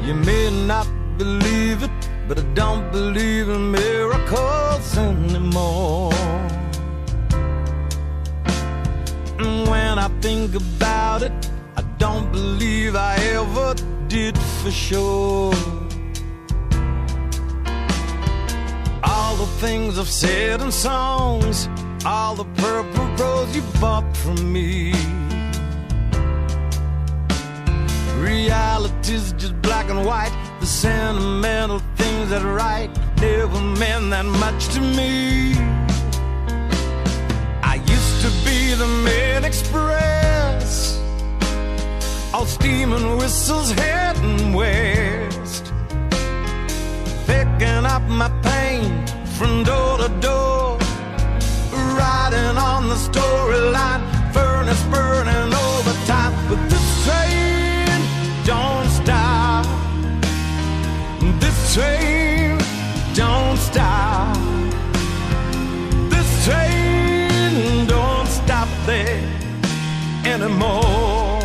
You may not believe it, but I don't believe in miracles anymore. And when I think about it, I don't believe I ever did for sure. All the things I've said in songs, all the purple rose you bought from me, reality's just black and white. The sentimental things that write never meant that much to me. I used to be the main express, all steam and whistles heading west, picking up my pain from door to door, riding on the storyline, furnace burning overtime. But this train don't stop, this train don't stop, this train don't stop there anymore.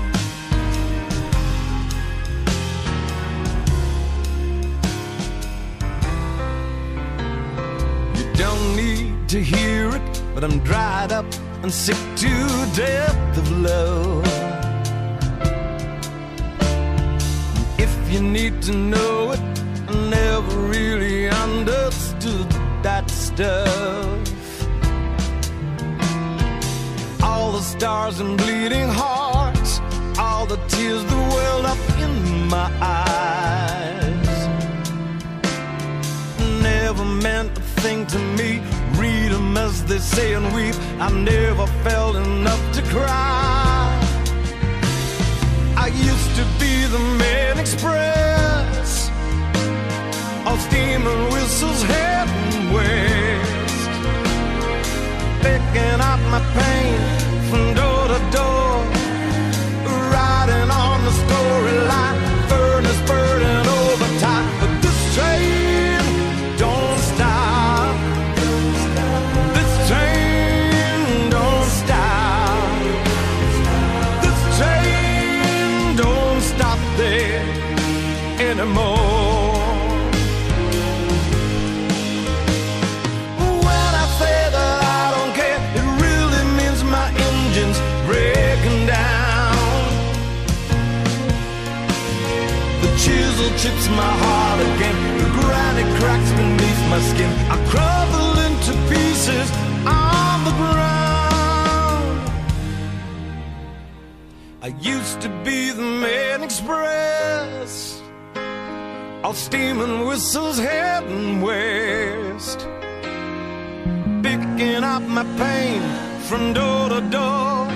You don't need to hear it, but I'm dried up and sick to death of love. If you need to know it, I never really understood that stuff. All the stars and bleeding hearts, all the tears that welled up in my eyes, never meant a thing to me. Read them as they say and weep. I've never felt enough to cry. I used to be the main express, all steam and whistles heading west, picking up my pain from door to door, riding on the storyline, furnace burning overtime. But this train don't stop, this train don't stop, this train don't stop there anymore. When I say that I don't care, it really means my engine's breaking down. The chisel chips my heart again, the granite cracks beneath my skin. I crumble into pieces on the ground. I used to be the main express, all steam and whistles heading west, picking up my pain from door to door,